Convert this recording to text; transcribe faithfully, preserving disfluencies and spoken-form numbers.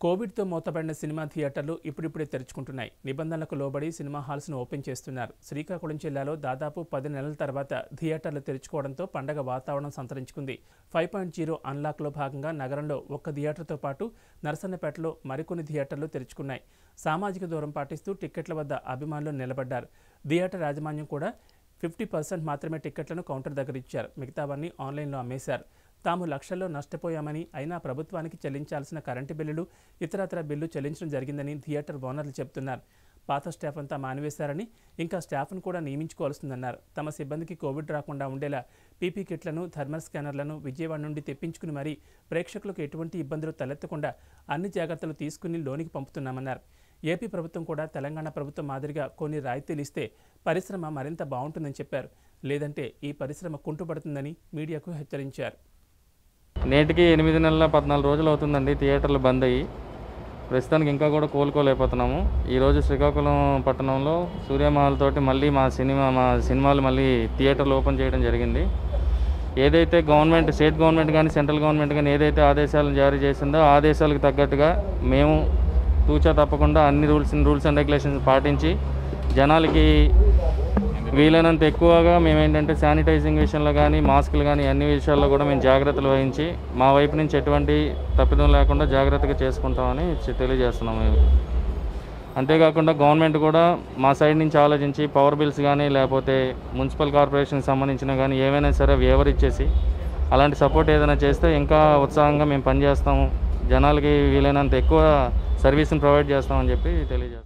కోవిడ్తో మూతపడిన cinema థియేటర్లు ఇప్పుడిప్పుడే తెరుచుకుంటున్నాయి. నిబంధనలకు లోబడి సినిమా హాల్స్ను ఓపెన్ చేస్తున్నారు. శ్రీకాకుళం జిల్లాలో దాదాపు పది నెలల తర్వాత థియేటర్లు తెరుచుకోవడంతో పండగ వాతావరణం సంతరించుకుంది. ఫైవ్ పాయింట్ జీరో అన్లాక్లో భాగంగా నగరంలో ఒక్క థియేటర్తో పాటు నరసన్నపేటలో మరికొన్ని థియేటర్లు తెరుచుకున్నాయి. సామాజిక దూరం పాటిస్తూ టిక్కెట్ల వద్ద అభిమానులు నిలబడ్డారు. థియేటర్ యాజమాన్యం కూడా ఫిఫ్టీ పర్సెంట్ మాత్రమే టిక్కెట్లను కౌంటర్ దగ్గర ఇచ్చారు. మిగతావన్నీ ఆన్లైన్లో అమ్మేశారు. తాము లక్షల్లో నష్టపోయామని, అయినా ప్రభుత్వానికి చెల్లించాల్సిన కరెంటు బిల్లులు, ఇతరత్ర బిల్లు చెల్లించడం జరిగిందని థియేటర్ ఓనర్లు చెబుతున్నారు. పాత స్టాఫ్ అంతా మానివేశారని, ఇంకా స్టాఫ్ను కూడా నియమించుకోవాల్సిందన్నారు. తమ సిబ్బందికి కోవిడ్ రాకుండా ఉండేలా పీపీ కిట్లను, థర్మల్ స్కానర్లను విజయవాడ నుండి తెప్పించుకుని మరీ ప్రేక్షకులకు ఎటువంటి ఇబ్బందులు తలెత్తకుండా అన్ని జాగ్రత్తలు తీసుకుని లోనికి పంపుతున్నామన్నారు. ఏపీ ప్రభుత్వం కూడా తెలంగాణ ప్రభుత్వం మాదిరిగా కొన్ని రాయితీలు ఇస్తే పరిశ్రమ మరింత బాగుంటుందని చెప్పారు. లేదంటే ఈ పరిశ్రమ కుంటుపడుతుందని మీడియాకు హెచ్చరించారు. నేటికి ఎనిమిది నెలల పద్నాలుగు రోజులు అవుతుందండి థియేటర్లు బంద్ అయ్యి. ప్రస్తుతానికి ఇంకా కూడా కోలుకోలేకపోతున్నాము. ఈరోజు శ్రీకాకుళం పట్టణంలో సూర్యమహల్ తోటి మళ్ళీ మా సినిమా మా సినిమాలు మళ్ళీ థియేటర్లు ఓపెన్ చేయడం జరిగింది. ఏదైతే గవర్నమెంట్, స్టేట్ గవర్నమెంట్ కానీ సెంట్రల్ గవర్నమెంట్ కానీ ఏదైతే ఆదేశాలను జారీ చేసిందో ఆదేశాలకు తగ్గట్టుగా మేము తూచా తప్పకుండా అన్ని రూల్స్ రూల్స్ అండ్ రెగ్యులేషన్స్ పాటించి జనాలకి వీలైనంత ఎక్కువగా మేమేంటంటే శానిటైజింగ్ విషయంలో కానీ, మాస్కులు కానీ అన్ని విషయాల్లో కూడా మేము జాగ్రత్తలు వహించి మా వైపు నుంచి ఎటువంటి తప్పిదం లేకుండా జాగ్రత్తగా చేసుకుంటామని తెలియజేస్తున్నాం మేము. అంతేకాకుండా గవర్నమెంట్ కూడా మా సైడ్ నుంచి ఆలోచించి పవర్ బిల్స్ కానీ, లేకపోతే మున్సిపల్ కార్పొరేషన్కి సంబంధించిన కానీ ఏవైనా సరే వేవర్ ఇచ్చేసి అలాంటి సపోర్ట్ ఏదైనా చేస్తే ఇంకా ఉత్సాహంగా మేము పనిచేస్తాము. జనాలకి వీలైనంత ఎక్కువ సర్వీస్ని ప్రొవైడ్ చేస్తామని చెప్పి తెలియజేస్తాం.